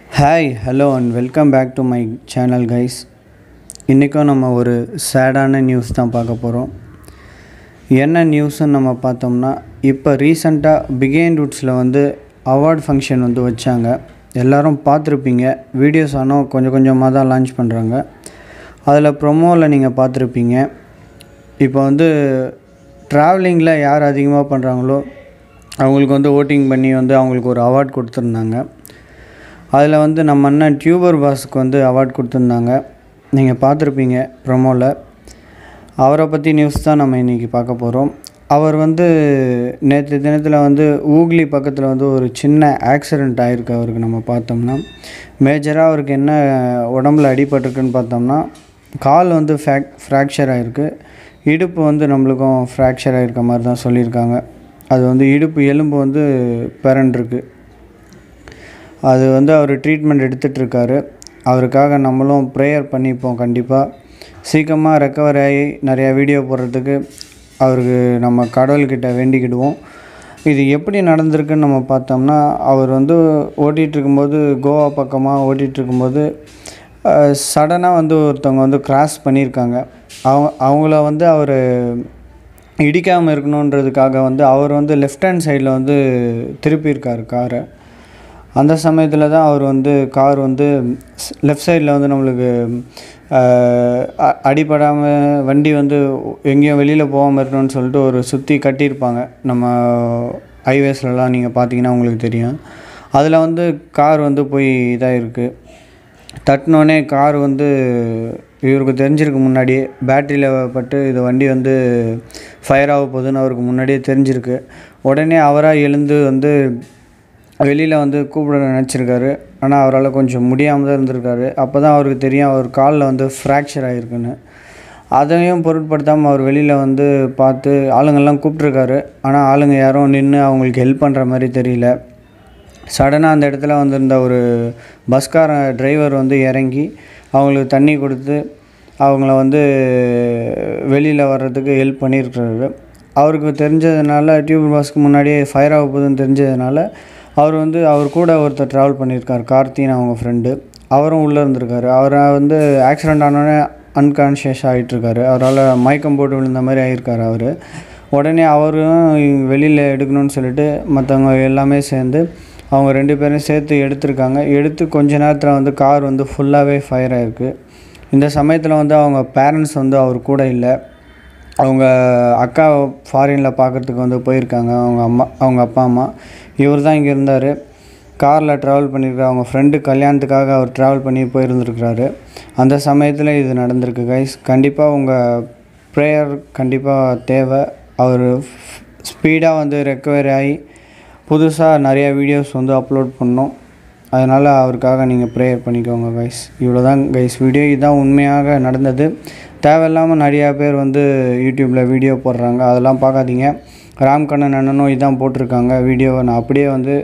Hi hello and welcome back to my channel guys. இன்றைக்கும் நம்ம ஒரு சேடான நியூஸ் தான் பார்க்க போகிறோம். என்ன நியூஸ்ன்னு நம்ம பார்த்தோம்னா, இப்போ ரீசண்டாக பிகைன் ரூட்ஸில் அவார்ட் ஃபங்க்ஷன் வச்சாங்க. எல்லோரும் பார்த்துருப்பீங்க. வீடியோஸ் ஆனால் கொஞ்சம் கொஞ்சமாக தான் லான்ச் பண்ணுறாங்க. அதில் ப்ரொமோவில் நீங்கள் பார்த்துருப்பீங்க. இப்போ ட்ராவலிங்கில் யார் அதிகமாக பண்ணுறாங்களோ அவங்களுக்கு ஓட்டிங் பண்ணி அவங்களுக்கு ஒரு அவார்ட் கொடுத்துருந்தாங்க. அதில் நம்ம அண்ணன் டியூபர் பாஸுக்கு அவார்ட் கொடுத்துருந்தாங்க. நீங்கள் பார்த்துருப்பீங்க ப்ரொமோவில். அவரை பற்றி நியூஸ் தான் நம்ம இன்றைக்கி பார்க்க போகிறோம். அவர் நேற்று தினத்தில் ஊக்லி பக்கத்தில் ஒரு சின்ன ஆக்சிடெண்ட் ஆகிருக்கு. அவருக்கு நம்ம பார்த்தோம்னா மேஜராக அவருக்கு என்ன உடம்புல அடிபட்டிருக்குன்னு பார்த்தோம்னா, கால் ஃப்ராக்சர் ஆகிருக்கு. இடுப்பு நம்மளுக்கும் ஃப்ராக்சர் ஆகிருக்க மாதிரி தான் சொல்லியிருக்காங்க. அது இடுப்பு எலும்பு பிறண்டிருக்கு. அது அவர் ட்ரீட்மெண்ட் எடுத்துகிட்ருக்காரு. அவருக்காக நம்மளும் ப்ரேயர் பண்ணிப்போம். கண்டிப்பாக சீக்கிரமாக ரெக்கவர் ஆகி நிறையா வீடியோ போடுறதுக்கு அவருக்கு நம்ம கடவுள்கிட்ட வேண்டிக்கிடுவோம். இது எப்படி நடந்திருக்குன்னு நம்ம பார்த்தோம்னா, அவர் ஓட்டிகிட்ருக்கும்போது கோவா பக்கமாக ஓட்டிகிட்ருக்கும்போது சடனாக ஒருத்தவங்க கிராஸ் பண்ணியிருக்காங்க. அவங்கள அவர் இடிக்காமல் இருக்கணுன்றதுக்காக அவர் லெஃப்ட் ஹேண்ட் சைடில் திருப்பியிருக்கார் காரை. அந்த சமயத்தில் தான் அவர் கார் லெஃப்ட் சைடில் நம்மளுக்கு அடிபடாமல் வண்டி எங்கேயும் வெளியில் போகாமல் இருக்கணும்னு சொல்லிட்டு ஒரு சுற்றி கட்டியிருப்பாங்க. நம்ம ஹைவேஸ்லலாம் நீங்கள் பார்த்தீங்கன்னா உங்களுக்கு தெரியும். அதில் கார் போய் இதாக இருக்குது. தட்டினோடனே கார் இவருக்கு தெரிஞ்சிருக்கு. முன்னாடியே பேட்டரியில் பட்டு இது வண்டி ஃபயர் ஆக போகுதுன்னு அவருக்கு முன்னாடியே தெரிஞ்சிருக்கு. உடனே அவராக எழுந்து வெளியில் கூப்பிட நினச்சிருக்காரு. ஆனால் அவரால் கொஞ்சம் முடியாமல் தான் இருந்திருக்காரு. அப்போ தான் அவருக்கு தெரியும் அவர் காலில் ஃப்ராக்சர் ஆகிருக்குன்னு. அதையும் பொருட்படுத்தாமல் அவர் வெளியில் பார்த்து ஆளுங்கள்லாம் கூப்பிட்ருக்காரு. ஆனால் ஆளுங்க யாரும் நின்று அவங்களுக்கு ஹெல்ப் பண்ணுற மாதிரி தெரியல. சடனாக அந்த இடத்துல இருந்த ஒரு பஸ்கார டிரைவர் இறங்கி அவங்களுக்கு தண்ணி கொடுத்து அவங்கள வெளியில் வர்றதுக்கு ஹெல்ப் பண்ணியிருக்கிறாரு. அவருக்கு தெரிஞ்சதுனால, டியூபர் பாஸ்க்கு முன்னாடியே ஃபயர் ஆக போகுதுன்னு தெரிஞ்சதுனால அவர் அவர் கூட ஒருத்தர் ட்ராவல் பண்ணியிருக்கார், கார்த்தின்னு அவங்க ஃப்ரெண்டு. அவரும் உள்ளே இருந்திருக்காரு. அவரை ஆக்சிடெண்ட் ஆனோடனே அன்கான்ஷியஸ் ஆகிட்டுருக்காரு. அவரால் மயக்கம் போட்டு விழுந்த மாதிரி ஆகியிருக்காரு அவர். உடனே அவரும் வெளியில் எடுக்கணும்னு சொல்லிட்டு மற்றவங்க எல்லாமே சேர்ந்து அவங்க 2 பேரும் சேர்த்து எடுத்திருக்காங்க. எடுத்து கொஞ்ச நேரத்தில் கார் ஃபுல்லாகவே ஃபயர் ஆகிருக்கு. இந்த சமயத்தில் அவங்க பேரண்ட்ஸ் அவர் கூட இல்லை. அவங்க அக்கா ஃபாரினில் பார்க்குறதுக்கு போயிருக்காங்க. அவங்க அப்பா அம்மா. இவர் தான் இங்கே இருந்தார். காரில் ட்ராவல் பண்ணியிருக்காரு. அவங்க ஃப்ரெண்டு கல்யாணத்துக்காக அவர் ட்ராவல் பண்ணி போயிருந்துருக்கிறாரு. அந்த சமயத்தில் இது நடந்திருக்கு கைஸ். கண்டிப்பாக உங்கள் ப்ரேயர் கண்டிப்பாக தேவை. அவர் ஸ்பீடாக ரெக்கவரி ஆகி புதுசாக நிறையா வீடியோஸ் அப்லோட் பண்ணோம். அதனால் அவருக்காக நீங்கள் ப்ரேயர் பண்ணிக்கோங்க கைஸ். இவ்வளோ தான் கைஸ் வீடியோ. இதுதான் உண்மையாக நடந்தது. தேவையில்லாமல் நிறையா பேர் யூடியூப்பில் வீடியோ போடுறாங்க. அதெல்லாம் பார்க்காதீங்க. ராம்கண்ணன் அண்ணனும் இதான் போட்டிருக்காங்க வீடியோவை. நான் அப்படியே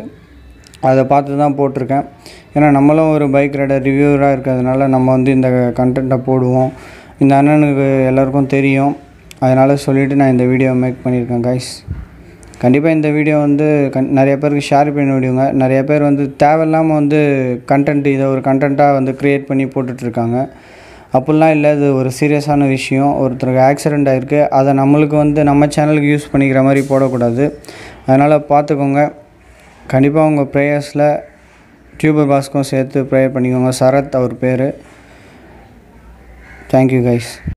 அதை பார்த்து தான் போட்டிருக்கேன். ஏன்னா நம்மளும் ஒரு பைக் ரைடர் ரிவ்யூவராக இருக்கிறதுனால நம்ம இந்த கண்டென்ட்டை போடுவோம். இந்த அண்ணனுக்கு எல்லாருக்கும் தெரியும். அதனால் சொல்லிவிட்டு நான் இந்த வீடியோவை மேக் பண்ணியிருக்கேன் கைஸ். கண்டிப்பாக இந்த வீடியோ நிறைய பேருக்கு ஷேர் பண்ணி விடுங்க. நிறைய பேர் தேவையில்லாமல் கண்டென்ட் இதை ஒரு கண்டென்ட்டாக க்ரியேட் பண்ணி போட்டுட்ருக்காங்க. அப்படிலாம் இல்லை. இது ஒரு சீரியஸான விஷயம். ஒருத்தருக்கு ஆக்சிடெண்ட் ஆகிருக்கு. அதை நம்மளுக்கு நம்ம சேனலுக்கு யூஸ் பண்ணிக்கிற மாதிரி போடக்கூடாது. அதனால் பார்த்துக்கோங்க. கண்டிப்பாக உங்கள் ப்ரேயர்ஸில் டியூபர் பாஸ்க்கும் சேர்த்து ப்ரேயர் பண்ணிக்கோங்க. சரத் அவர் பேர். Thank you guys.